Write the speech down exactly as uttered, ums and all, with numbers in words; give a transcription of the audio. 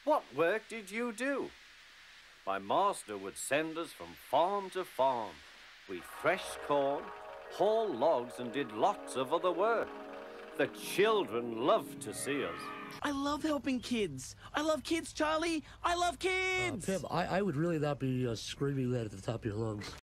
What work did you do? My master would send us from farm to farm. We threshed corn, hauled logs, and did lots of other work. The children loved to see us. I love helping kids. I love kids, Charlie. I love kids. Uh, Pim, I, I would really not be uh, screaming that at the top of your lungs.